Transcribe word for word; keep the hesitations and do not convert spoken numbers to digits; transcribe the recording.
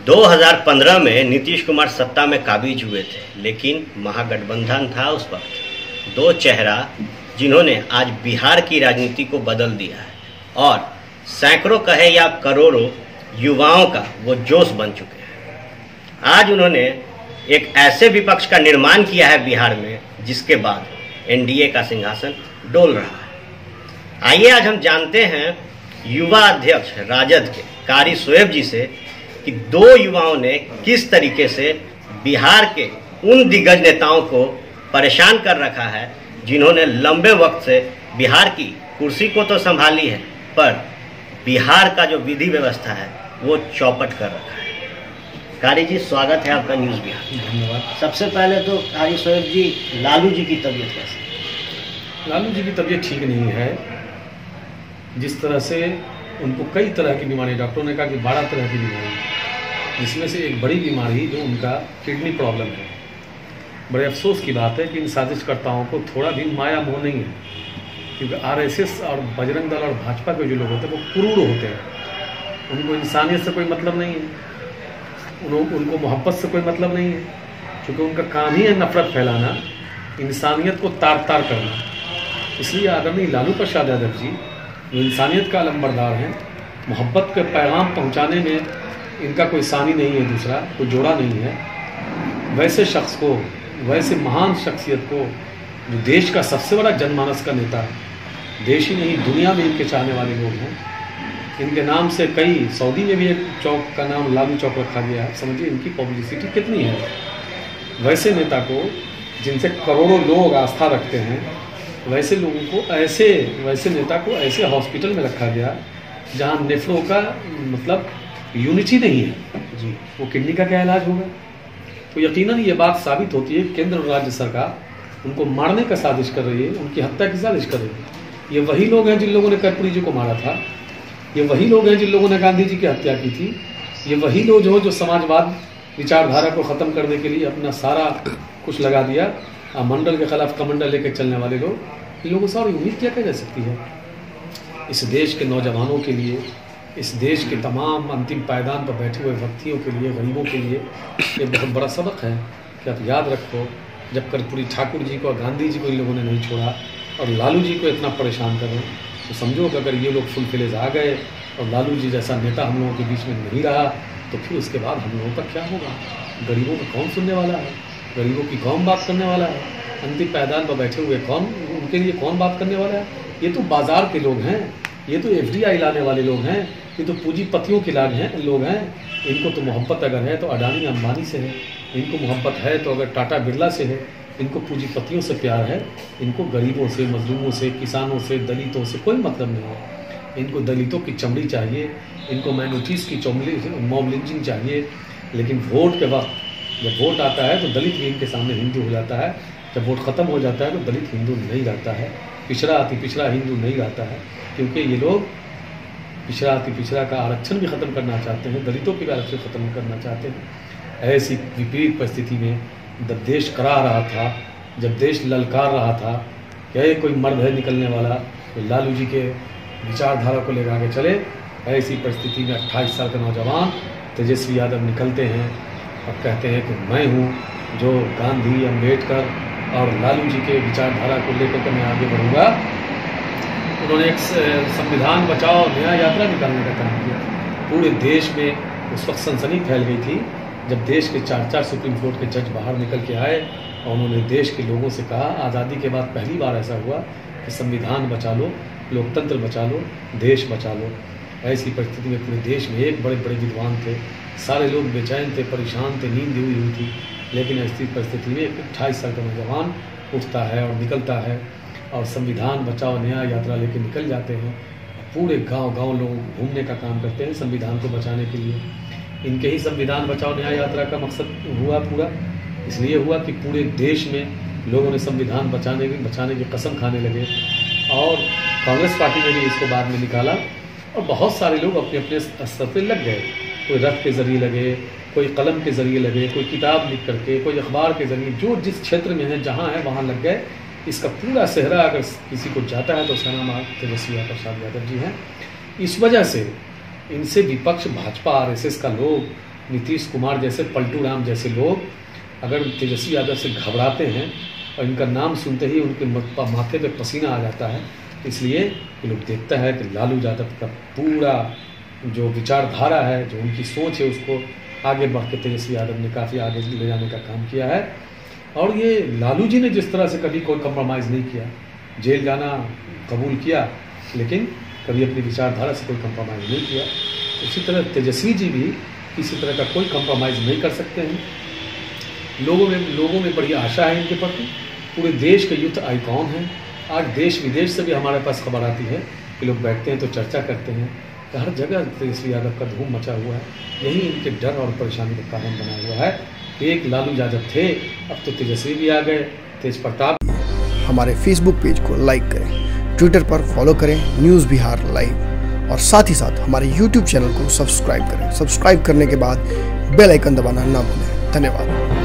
दो हज़ार पंद्रह में नीतीश कुमार सत्ता में काबिज हुए थे, लेकिन महागठबंधन था उस वक्त। दो चेहरा जिन्होंने आज बिहार की राजनीति को बदल दिया है और सैकड़ों कहे या करोड़ों युवाओं का वो जोश बन चुके हैं। आज उन्होंने एक ऐसे विपक्ष का निर्माण किया है बिहार में जिसके बाद एनडीए का सिंहासन डोल रहा है। आइए आज हम जानते हैं युवा अध्यक्ष राजद के कारी शोएब जी से कि दो युवाओं ने किस तरीके से बिहार के उन दिग्गज नेताओं को परेशान कर रखा है जिन्होंने लंबे वक्त से बिहार की कुर्सी को तो संभाली है, पर बिहार का जो विधि व्यवस्था है वो चौपट कर रखा है। कारी जी, स्वागत है आपका न्यूज़ बिहार। धन्यवाद। सबसे पहले तो कारी शोएब जी, लालू जी की तबीयत कैसी? लालू जी की तबीयत ठीक नहीं है। जिस तरह से उनको कई तरह की बीमारी, डॉक्टरों ने कहा कि बारह तरह की बीमारी, जिसमें से एक बड़ी बीमारी जो उनका किडनी प्रॉब्लम है। बड़े अफसोस की बात है कि इन साजिशकर्ताओं को थोड़ा भी माया मोह नहीं है, क्योंकि आरएसएस और बजरंग दल और भाजपा के जो लोग होते हैं वो क्रूर होते हैं। उनको इंसानियत से कोई मतलब नहीं है, उन, उनको मोहब्बत से कोई मतलब नहीं है, क्योंकि उनका काम ही है नफरत फैलाना, इंसानियत को तार तार करना। इसलिए आदरणीय लालू प्रसाद यादव जी जो इंसानियत का अलंबरदार हैं, मोहब्बत के पैगाम पहुंचाने में इनका कोई सानी नहीं है, दूसरा कोई जोड़ा नहीं है। वैसे शख्स को, वैसे महान शख्सियत को, जो देश का सबसे बड़ा जनमानस का नेता है, देश ही नहीं दुनिया में इनके चाहने वाले लोग हैं। इनके नाम से कई, सऊदी में भी एक चौक का नाम लालू चौक रखा गया है। समझिए इनकी पब्लिसिटी कितनी है। वैसे नेता को, जिनसे करोड़ों लोग आस्था रखते हैं, वैसे लोगों को, ऐसे वैसे नेता को ऐसे हॉस्पिटल में रखा गया जहाँ नेफ्रो का मतलब यूनिट ही नहीं है जी, वो किडनी का क्या इलाज होगा? तो यकीनन ये बात साबित होती है केंद्र और राज्य सरकार उनको मारने का साजिश कर रही है, उनकी हत्या की साजिश कर रही है। ये वही लोग हैं जिन लोगों ने कर्पूरी जी को मारा था, ये वही लोग हैं जिन लोगों ने गांधी जी की हत्या की थी, ये वही लोग हो जो समाजवाद विचारधारा को ख़त्म करने के लिए अपना सारा कुछ लगा दिया। मंडल के खिलाफ कमंडल लेकर चलने वाले लोग, इन लोगों से और उम्मीद क्या की जा सकती है? इस देश के नौजवानों के लिए, इस देश के तमाम अंतिम पायदान पर बैठे हुए व्यक्तियों के लिए, गरीबों के लिए ये बहुत बड़ा सबक है कि आप याद रखो, जब कर्पूरी ठाकुर जी को, गांधी जी को इन लोगों ने नहीं छोड़ा और लालू जी को इतना परेशान कर रहे हैं, तो समझो कि अगर ये लोग फुल फिलेज आ गए और लालू जी जैसा नेता हम लोगों के बीच में नहीं रहा, तो फिर उसके बाद हम लोगों का क्या होगा? गरीबों को कौन सुनने वाला है? गरीबों की कौन बात करने वाला है? अंतिम पायदान पर बैठे हुए कौन, उनके लिए कौन बात करने वाला है? ये तो बाजार के लोग हैं, ये तो एफडीआई लाने वाले लोग हैं, ये तो पूंजीपतियों के लाग हैं लोग हैं। इनको तो मोहब्बत अगर है तो अडानी अंबानी से है, इनको मोहब्बत है तो अगर टाटा बिरला से है, इनको पूंजीपतियों से प्यार है, इनको गरीबों से, मजलूमों से, किसानों से, दलितों से कोई मतलब नहीं है। इनको दलितों की चमड़ी चाहिए, इनको माइनॉरिटीज़ की चमड़ी, मॉब लिंचिंग चाहिए। लेकिन वोट के वक्त जब वोट आता है तो दलित भी इनके सामने हिंदू हो जाता है, जब वोट ख़त्म हो जाता है तो दलित हिंदू नहीं रहता है, पिछड़ा अति पिछड़ा हिंदू नहीं रहता है, क्योंकि ये लोग पिछड़ा अति पिछड़ा का आरक्षण भी ख़त्म करना चाहते हैं, दलितों के भी आरक्षण ख़त्म करना चाहते हैं। ऐसी विपरीत परिस्थिति में जब देश करा रहा था, जब देश ललकार रहा था कि कोई मर्द है निकलने वाला, तो लालू जी के विचारधारा को लेकर आगे चले। ऐसी परिस्थिति में अट्ठाईस साल का नौजवान तेजस्वी यादव निकलते हैं और कहते हैं कि मैं हूँ जो गांधी, अम्बेडकर और लालू जी के विचारधारा को लेकर के मैं आगे बढ़ूँगा। उन्होंने एक संविधान बचाओ न्याय यात्रा निकालने का काम किया। पूरे देश में उस वक्त सनसनी फैल गई थी जब देश के चार चार सुप्रीम कोर्ट के जज बाहर निकल के आए और उन्होंने देश के लोगों से कहा, आज़ादी के बाद पहली बार ऐसा हुआ कि संविधान बचा लो, लोकतंत्र बचा लो, देश बचा लो। ऐसी परिस्थिति में पूरे देश में एक बड़े बड़े विद्वान थे, सारे लोग बेचैन थे, परेशान थे, नींद हुई हुई थी। लेकिन ऐसी परिस्थिति में एक अट्ठाईस साल का नौजवान उठता है और निकलता है और संविधान बचाओ न्याय यात्रा लेके निकल जाते हैं। पूरे गांव गांव लोग घूमने का काम करते हैं संविधान को बचाने के लिए। इनके ही संविधान बचाओ न्याय यात्रा का मकसद हुआ पूरा, इसलिए हुआ कि पूरे देश में लोगों ने संविधान बचाने की बचाने की कसम खाने लगे और कांग्रेस पार्टी ने भी इसको बाद में निकाला और बहुत सारे लोग अपने अपने स्तर पर लग गए। कोई रथ के जरिए लगे, कोई कलम के जरिए लगे, कोई किताब लिख करके, कोई अखबार के जरिए, जो जिस क्षेत्र में है जहाँ है वहाँ लग गए। इसका पूरा सेहरा अगर किसी को जाता है तो उसका नाम तेजस्वी प्रसाद यादव जी हैं। इस वजह से इनसे विपक्ष भाजपा आरएसएस का लोग नीतीश कुमार जैसे, पलटू राम जैसे लोग अगर तेजस्वी यादव से घबराते हैं और इनका नाम सुनते ही उनके माथे पे पसीना आ जाता है, इसलिए ये लोग देखता है कि लालू यादव का पूरा जो विचारधारा है, जो उनकी सोच है, उसको आगे बढ़ के तेजस्वी यादव ने काफ़ी आगे ले जाने का काम किया है। और ये लालू जी ने जिस तरह से कभी कोई कंप्रोमाइज़ नहीं किया, जेल जाना कबूल किया लेकिन कभी अपनी विचारधारा से कोई कंप्रोमाइज़ नहीं किया, उसी तरह तेजस्वी जी भी किसी तरह का कोई कंप्रोमाइज़ नहीं कर सकते हैं। लोगों में लोगों में बड़ी आशा है इनके प्रति, पूरे देश के यूथ आइकॉन हैं। आज देश विदेश से भी हमारे पास खबर आती है कि लोग बैठते हैं तो चर्चा करते हैं कि हर जगह तेजस्वी यादव का धूम मचा हुआ है। यही इनके डर और परेशानी का कारण बना हुआ है कि एक लालू यादव थे, अब तो तेजस्वी भी आ गए, तेज प्रताप। हमारे फेसबुक पेज को लाइक करें, ट्विटर पर फॉलो करें न्यूज़ बिहार लाइव, और साथ ही साथ हमारे यूट्यूब चैनल को सब्सक्राइब करें। सब्सक्राइब करने के बाद बेल आइकन दबाना ना भूलें। धन्यवाद।